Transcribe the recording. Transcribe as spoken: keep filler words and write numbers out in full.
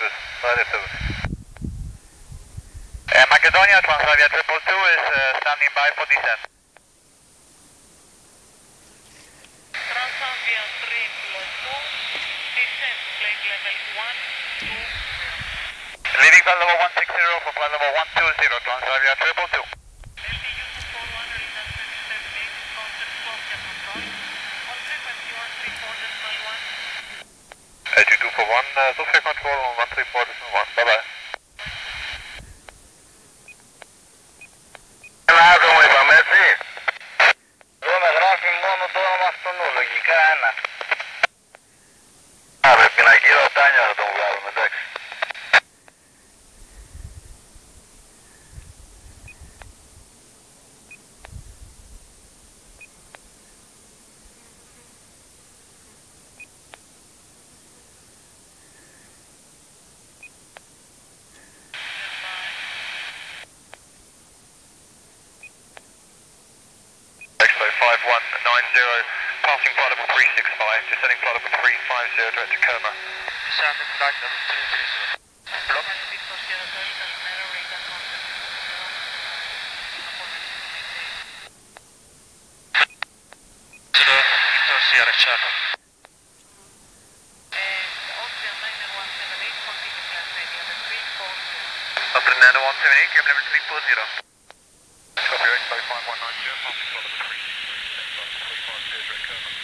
service, rider service. Uh, Macedonia, Transavia triple two is uh, standing by for descent. Transavia triple two, descent, plane level one two zero. Leaving flight level one six zero for flight level one two zero, Transavia triple two. two two four one, uh, Sofia control on one three four decimal one, bye bye. Ένα άτομο είπαμε έτσι. Εδώ με γράφει μόνο το όνομα αυτού, λογικά ένα. Α, πρέπει να γύρω Τάνια θα τον βγάλουμε, εντάξει. five one nine zero, passing flight level three six five, descending flight level three five zero, direct to Coma. Descending flight level three three zero. Block. Zero, Victor Sierra Charlie. Upland Nano one seven eight, cable level three four zero. Copy, X five one nine zero, passing flight level three six three, descending flight level three five zero, direct Coma.